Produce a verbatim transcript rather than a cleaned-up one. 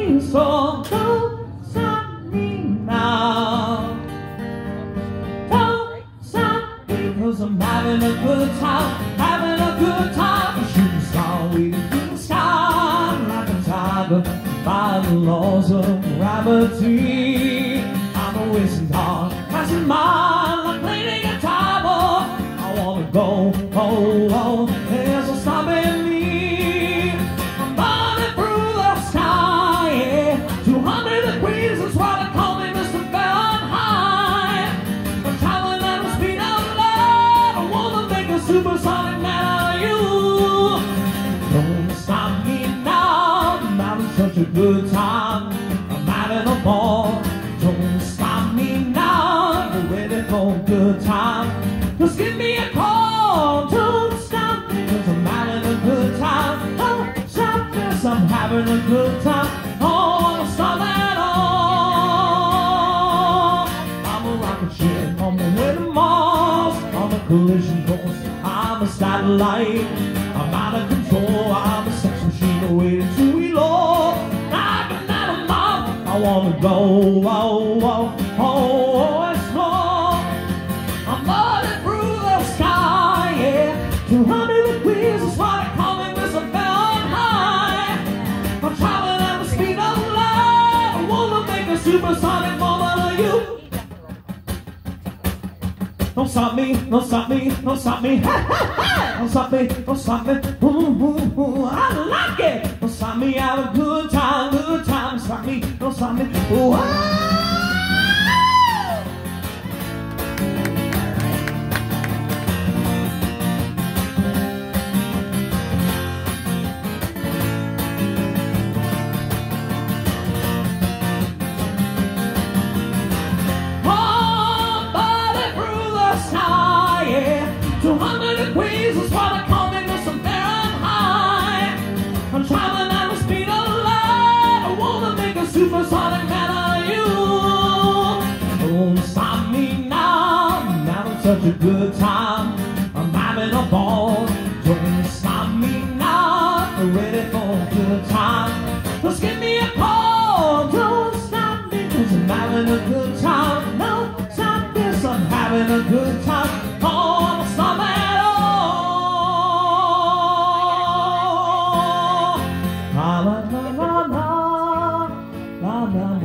me, so don't stop me now. Don't stop me, 'cause I'm having a good time, having a good time. A shooting star waiting through the sky like a tiger by the laws of gravity. I'm a wasting heart, passing mine like playing a guitar, boy. I wanna go, oh, oh, there's no stopping me. I'm burning through the sky, yeah. two hundred degrees is what I call me, Mister Fahrenheit. I'm traveling at the speed of light. I wanna make a supersonic man out of you. Don't stop me now, I'm having such a good time. I'm having a ball. Don't stop me now, I'm ready for a good time. Just give me a call, don't stop me, 'cause I'm having a good time. Don't stop this, I'm having a good time. Oh, don't stop at all. I'm a rocket ship on the way to Mars, on a collision course. I'm a satellite, I'm out of control. I'm a sex machine waiting to reload. Like an animal, I wanna go, oh, oh, oh, explore. I'm burning through the sky, yeah. two hundred degrees is what I call me, Mister Fahrenheit. I'm traveling at the speed of light. I wanna make a supersonic moment of you. Don't stop me, don't stop me, don't stop me. Don't stop me, don't stop me. Ooh, ooh, ooh, I like it. Don't stop me, have a good time, good time. Don't stop me, don't stop me. Ooh, ah. two hundred degrees is what I call me, Mister Fahrenheit. I'm traveling at the speed of light. I wanna make a supersonic man out of you. Don't stop me now, I'm having such a good time. I'm having a ball. Don't stop me now, I'm ready for a good time. Just give me a call, don't stop me, 'cause I'm having a good time. No, stop this, I'm having a good time. Oh, don't stop at all. La la la la la la la.